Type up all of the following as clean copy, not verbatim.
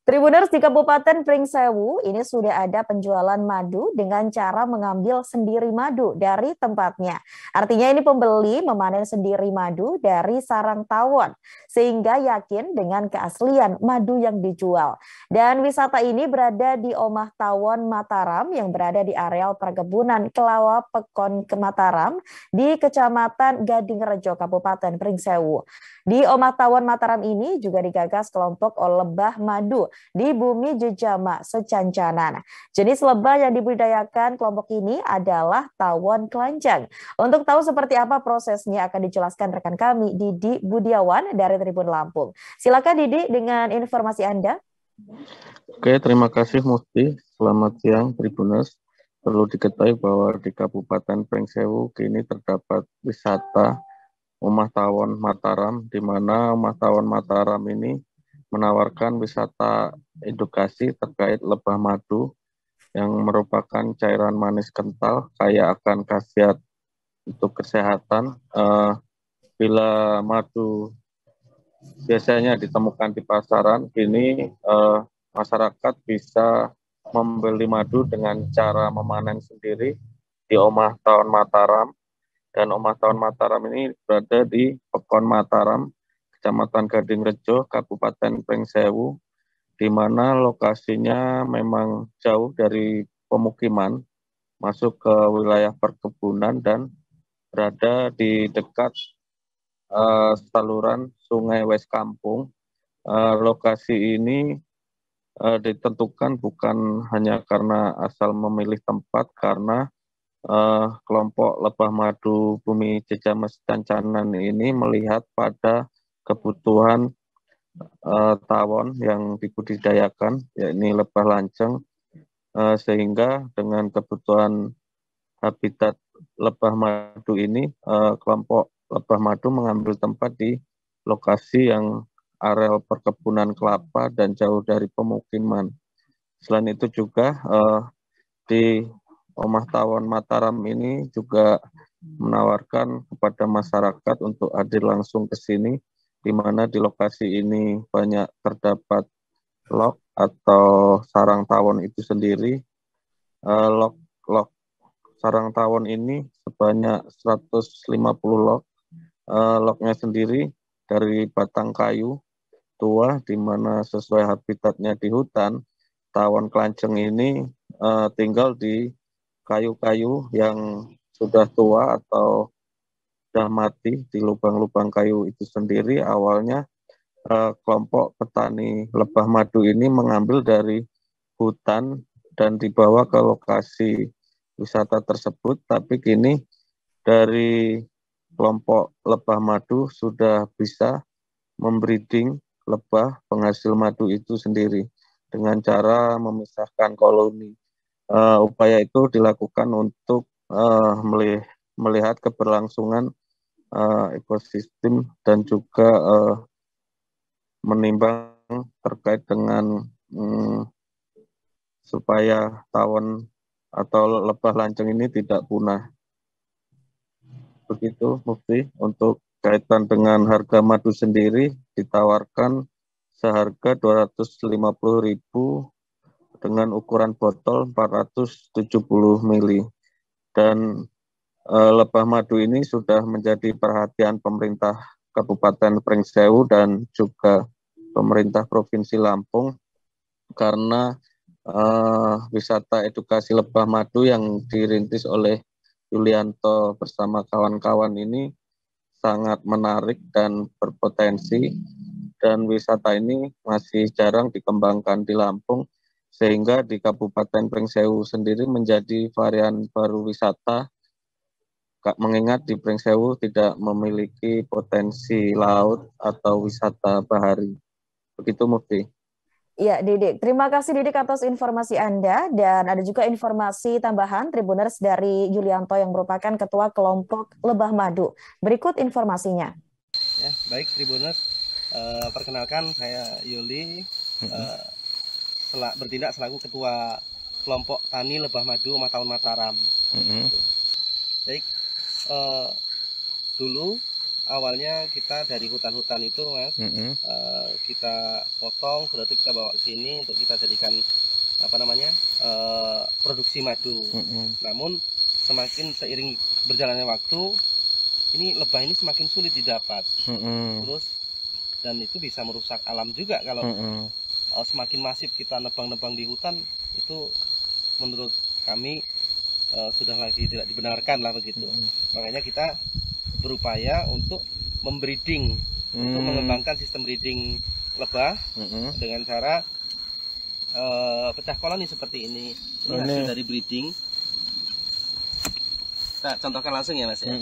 Tribuners di Kabupaten Pringsewu ini sudah ada penjualan madu dengan cara mengambil sendiri madu dari tempatnya. Artinya ini pembeli memanen sendiri madu dari sarang tawon sehingga yakin dengan keaslian madu yang dijual. Dan wisata ini berada di Omah Tawon Mataram yang berada di areal perkebunan Kelawar Pekon Mataram di Kecamatan Gadingrejo, Kabupaten Pringsewu. Di Omah Tawon Mataram ini juga digagas kelompok lebah madu di bumi jejama secancanan. Jenis lebah yang dibudidayakan kelompok ini adalah tawon kelanjang. Untuk tahu seperti apa prosesnya akan dijelaskan rekan kami Didi Budiawan dari Tribun Lampung. Silakan Didi dengan informasi Anda. Oke, terima kasih Mufti. Selamat siang Tribuners. Perlu diketahui bahwa di Kabupaten Pringsewu kini terdapat wisata Omah Tawon Mataram, di mana Omah Tawon Mataram ini menawarkan wisata edukasi terkait lebah madu yang merupakan cairan manis kental kaya akan khasiat untuk kesehatan. Bila madu biasanya ditemukan di pasaran, kini masyarakat bisa membeli madu dengan cara memanen sendiri di Omah Tawon Mataram. Dan Omah Tawon Mataram ini berada di Pekon Mataram, Kecamatan Gadingrejo, Kabupaten Pringsewu, di mana lokasinya memang jauh dari pemukiman, masuk ke wilayah perkebunan dan berada di dekat saluran Sungai Wes Kampung. Lokasi ini ditentukan bukan hanya karena asal memilih tempat, karena kelompok lebah madu bumi jejama secancanan ini melihat pada kebutuhan tawon yang dibudidayakan, yakni lebah lanceng, sehingga dengan kebutuhan habitat lebah madu ini, kelompok lebah madu mengambil tempat di lokasi yang areal perkebunan kelapa dan jauh dari pemukiman. Selain itu juga di Omah Tawon Mataram ini juga menawarkan kepada masyarakat untuk hadir langsung ke sini, di mana di lokasi ini banyak terdapat log atau sarang tawon itu sendiri. Log sarang tawon ini sebanyak 150 log. Lognya sendiri dari batang kayu tua, di mana sesuai habitatnya di hutan, tawon kelanceng ini tinggal di kayu-kayu yang sudah tua atau sudah mati di lubang-lubang kayu itu sendiri. Awalnya kelompok petani lebah madu ini mengambil dari hutan dan dibawa ke lokasi wisata tersebut, tapi kini dari kelompok lebah madu sudah bisa membreeding lebah penghasil madu itu sendiri dengan cara memisahkan koloni. Upaya itu dilakukan untuk melihat keberlangsungan ekosistem dan juga menimbang terkait dengan supaya tawon atau lebah lanceng ini tidak punah. Begitu Mufti. Untuk kaitan dengan harga madu sendiri ditawarkan seharga 250.000 dengan ukuran botol 470 mili. Dan lebah madu ini sudah menjadi perhatian pemerintah Kabupaten Pringsewu dan juga pemerintah Provinsi Lampung, karena wisata edukasi lebah madu yang dirintis oleh Yulianto bersama kawan-kawan ini sangat menarik dan berpotensi, dan wisata ini masih jarang dikembangkan di Lampung, sehingga di Kabupaten Pringsewu sendiri menjadi varian baru wisata, mengingat di Pringsewu tidak memiliki potensi laut atau wisata bahari. Begitu Mufti. Ya, Didik. Terima kasih Didik atas informasi Anda, dan ada juga informasi tambahan Tribuners dari Yulianto yang merupakan Ketua Kelompok Lebah Madu. Berikut informasinya. Ya, baik Tribuners, perkenalkan saya Yuli, bertindak selaku Ketua Kelompok Tani Lebah Madu Omah Tawon Mataram. Baik, dulu awalnya kita dari hutan-hutan itu, Mas, kita potong, sudah itu kita bawa ke sini untuk kita jadikan produksi madu. Namun semakin seiring berjalannya waktu, ini lebah ini semakin sulit didapat. Terus dan itu bisa merusak alam juga kalau semakin masif kita nebang-nebang di hutan, itu menurut kami sudah lagi tidak dibenarkan lah begitu. Makanya kita berupaya untuk membreeding, untuk mengembangkan sistem breeding lebah dengan cara pecah koloni seperti ini. Ini hasil dari breeding. Kita contohkan langsung ya, Mas ya.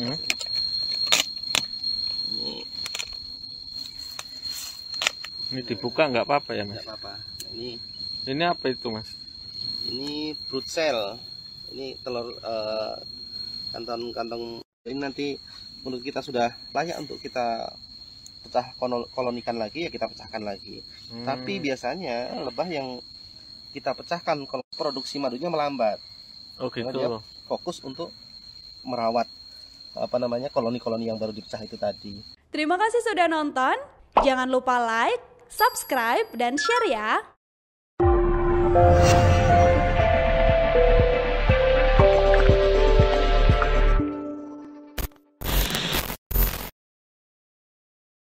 Ini dibuka nggak apa-apa ya, Mas? Nggak apa-apa. Ini apa itu, Mas? Ini brood cell. Ini telur kantong-kantong. Ini nanti menurut kita sudah layak untuk kita pecah kolonikan lagi, ya kita pecahkan lagi. Tapi biasanya lebah yang kita pecahkan kalau produksi madunya melambat. Oh gitu. Dia fokus untuk merawat koloni-koloni yang baru dipecah itu tadi. Terima kasih sudah nonton. Jangan lupa like, subscribe, dan share ya.